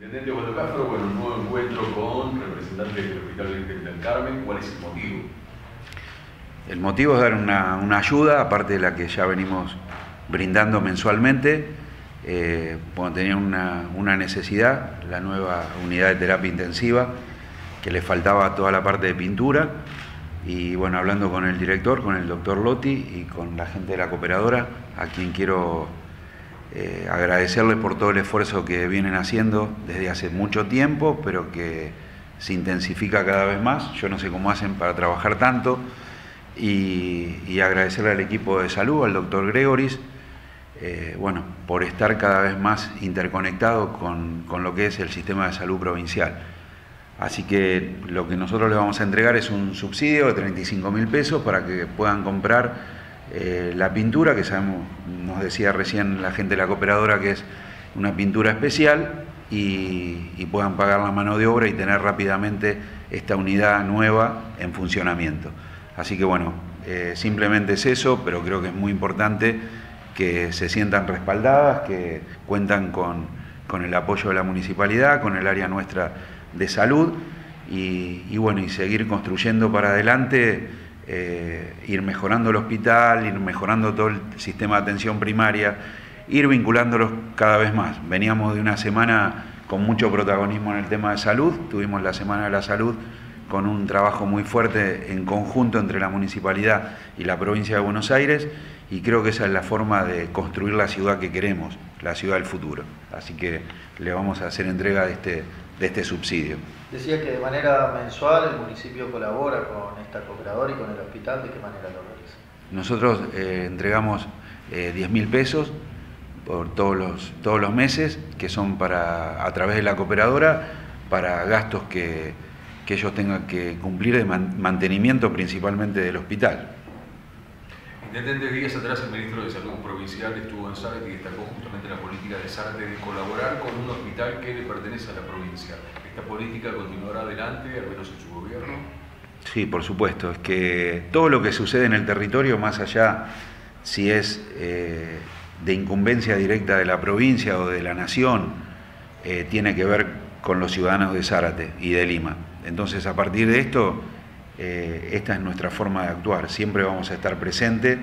Intendente Osvaldo Cáfaro, bueno, un nuevo encuentro con representantes del Hospital Virgen del Carmen. ¿Cuál es el motivo? El motivo es dar una ayuda, aparte de la que ya venimos brindando mensualmente. Bueno, tenían una necesidad, la nueva unidad de terapia intensiva, que le faltaba toda la parte de pintura. Y bueno, hablando con el director, con el doctor Lotti y con la gente de la cooperadora, a quien quiero agradecerles por todo el esfuerzo que vienen haciendo desde hace mucho tiempo, pero que se intensifica cada vez más. Yo no sé cómo hacen para trabajar tanto. Y agradecerle al equipo de salud, al doctor Gregoris, bueno, por estar cada vez más interconectado con lo que es el sistema de salud provincial. Así que lo que nosotros le vamos a entregar es un subsidio de 35.000 pesos para que puedan comprar la pintura, que sabemos, nos decía recién la gente de la cooperadora, que es una pintura especial, y puedan pagar la mano de obra y tener rápidamente esta unidad nueva en funcionamiento. Así que bueno, simplemente es eso, pero creo que es muy importante que se sientan respaldadas, que cuentan con el apoyo de la municipalidad, con el área nuestra de salud, y bueno, y seguir construyendo para adelante, ir mejorando el hospital, ir mejorando todo el sistema de atención primaria, ir vinculándolos cada vez más. Veníamos de una semana con mucho protagonismo en el tema de salud, tuvimos la Semana de la Salud con un trabajo muy fuerte en conjunto entre la municipalidad y la provincia de Buenos Aires, y creo que esa es la forma de construir la ciudad que queremos, la ciudad del futuro. Así que le vamos a hacer entrega de este subsidio. Decía que de manera mensual el municipio colabora con esta cooperadora y con el hospital. ¿De qué manera lo realiza? Nosotros entregamos 10.000 pesos por todos los meses, que son a través de la cooperadora, para gastos que ellos tengan que cumplir de mantenimiento principalmente del hospital. Intendente, días atrás el ministro de Salud provincial estuvo en Zárate y destacó justamente la política de Zárate de colaborar con un hospital que le pertenece a la provincia. ¿Esta política continuará adelante, al menos en su gobierno? Sí, por supuesto. Es que todo lo que sucede en el territorio, más allá si es de incumbencia directa de la provincia o de la nación, tiene que ver con los ciudadanos de Zárate y de Lima. Entonces, a partir de esto, esta es nuestra forma de actuar. Siempre vamos a estar presentes.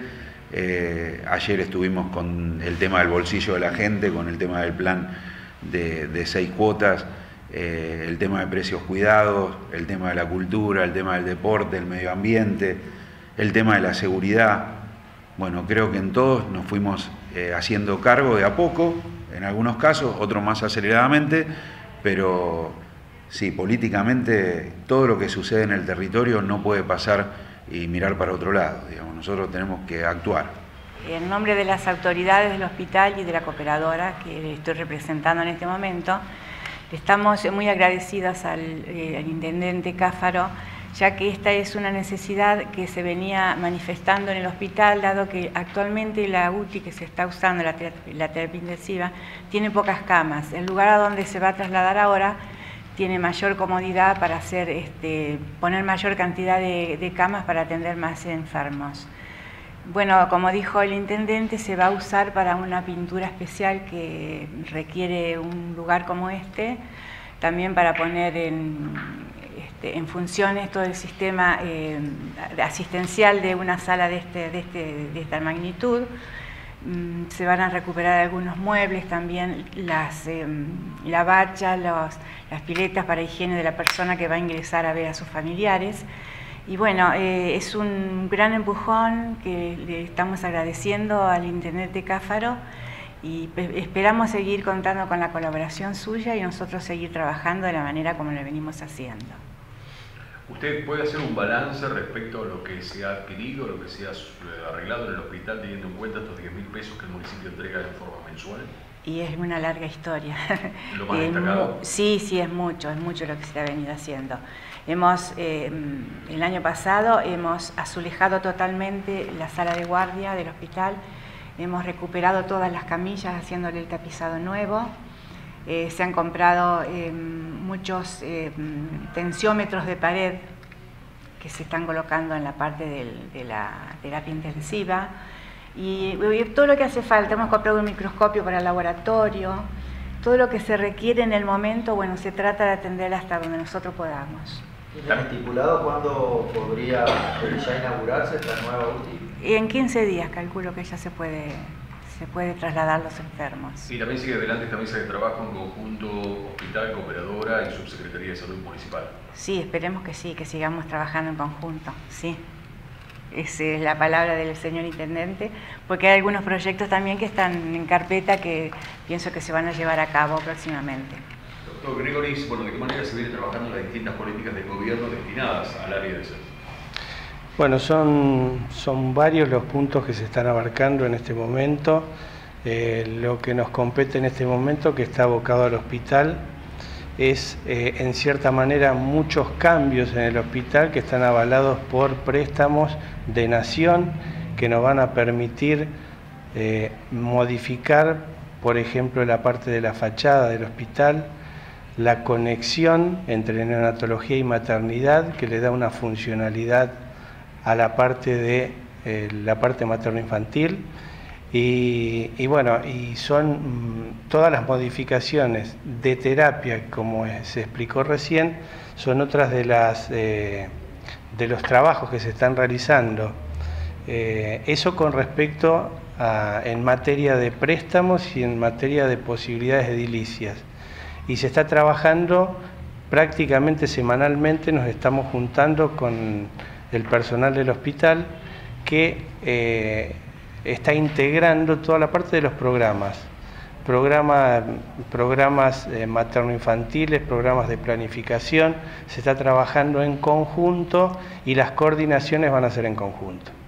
Ayer estuvimos con el tema del bolsillo de la gente, con el tema del plan de 6 cuotas, el tema de precios cuidados, el tema de la cultura, el tema del deporte, el medio ambiente, el tema de la seguridad. Bueno, creo que en todos nos fuimos haciendo cargo de a poco, en algunos casos, otros más aceleradamente, pero sí, políticamente todo lo que sucede en el territorio no puede pasar y mirar para otro lado. Digamos, nosotros tenemos que actuar. En nombre de las autoridades del hospital y de la cooperadora que estoy representando en este momento, estamos muy agradecidas al intendente Cáfaro, ya que esta es una necesidad que se venía manifestando en el hospital, dado que actualmente la UTI que se está usando, la terapia intensiva, tiene pocas camas. El lugar a donde se va a trasladar ahora tiene mayor comodidad para hacer, poner mayor cantidad de camas para atender más enfermos. Bueno, como dijo el intendente, se va a usar para una pintura especial que requiere un lugar como este, también para poner en funciones todo el sistema asistencial de una sala de esta magnitud. Se van a recuperar algunos muebles, también la bacha, las piletas para higiene de la persona que va a ingresar a ver a sus familiares. Y bueno, es un gran empujón que le estamos agradeciendo al intendente Cáfaro, y esperamos seguir contando con la colaboración suya y nosotros seguir trabajando de la manera como lo venimos haciendo. ¿Usted puede hacer un balance respecto a lo que se ha adquirido, lo que se ha arreglado en el hospital, teniendo en cuenta estos 10.000 pesos que el municipio entrega de forma mensual? Y es una larga historia. ¿Lo más destacado? Sí, es mucho lo que se ha venido haciendo. El año pasado hemos azulejado totalmente la sala de guardia del hospital, hemos recuperado todas las camillas haciéndole el tapizado nuevo. Se han comprado muchos tensiómetros de pared que se están colocando en la parte de la terapia intensiva, y todo lo que hace falta. Hemos comprado un microscopio para el laboratorio, todo lo que se requiere en el momento, bueno, se trata de atender hasta donde nosotros podamos. ¿Tienen estipulado cuándo podría ya inaugurarse esta nueva UTI? En 15 días calculo que ya se puede trasladar los enfermos. Y también sigue adelante esta mesa de trabajo en conjunto Hospital, Cooperadora y Subsecretaría de Salud Municipal. Sí, esperemos que sí, que sigamos trabajando en conjunto, sí. Esa es la palabra del señor Intendente, porque hay algunos proyectos también que están en carpeta que pienso que se van a llevar a cabo próximamente. Doctor Gregoris, bueno, ¿de qué manera se viene trabajando las distintas políticas de gobierno destinadas al área de salud? Bueno, son varios los puntos que se están abarcando en este momento. Lo que nos compete en este momento, que está abocado al hospital, es en cierta manera muchos cambios en el hospital que están avalados por préstamos de nación que nos van a permitir modificar, por ejemplo, la parte de la fachada del hospital, la conexión entre neonatología y maternidad, que le da una funcionalidad a la parte de la parte materno-infantil, y bueno, y son todas las modificaciones de terapia, como se explicó recién, son otras de los trabajos que se están realizando. Eso con respecto en materia de préstamos y en materia de posibilidades edilicias. Y se está trabajando prácticamente semanalmente, nos estamos juntando con el personal del hospital que está integrando toda la parte de los programas materno-infantiles, programas de planificación. Se está trabajando en conjunto y las coordinaciones van a ser en conjunto.